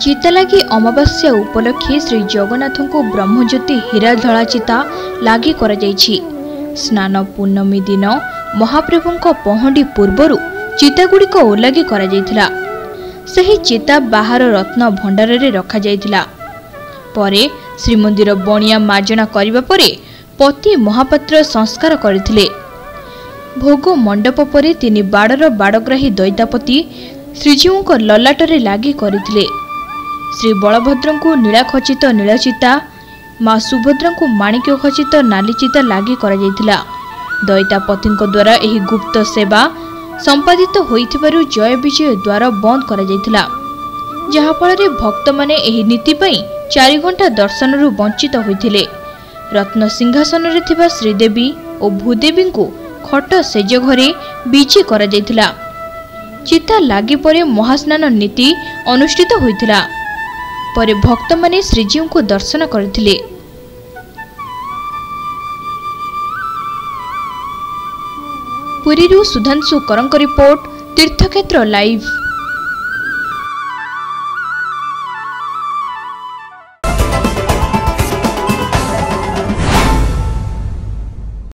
चिता लगी अमावास्या उपलक्षे श्री जगन्नाथ को ब्रह्मज्योति हीरा धला चिता लगी कर स्नान पूर्णमी दिन महाप्रभु पहंडी पूर्वर चितागुड़िक ओलागी कर चिता बाहर रत्न भंडार रे रखा जाइथिला। परे श्रीमंदिर बणिया मार्जना करिबा परे पति महापात्र संस्कार करथिले। भोग मंडप परे तिनि बाड़र बाड़ग्राही दैतापति श्रीजीव को ललाटरे लागी करथिले। श्री बलभद्र को नीला खचित नीलचिता, माँ सुभद्रा को माणिक्य खचित नालीचिता लागी कर दैतापति द्वारा एही गुप्त सेवा संपादित होइथिबारु जय विजय द्वार बंद करा जाइथिला, जहा फଳରେ भक्त माने एही नीति पई 4 घंटा दर्शनरु वंचित होइथिले। रत्न सिंहासन रे थिबा श्रीदेवी और भूदेवी को खट सेज घरे बीची करा जाइथिला। चिता लागी परे महास्नान नीति अनुष्ठित होइथिला। परे भक्त माने श्रीजीव को दर्शन करथिले। पुरीरू सुधांशु करंक रिपोर्ट, तीर्थक्षेत्र लाइव।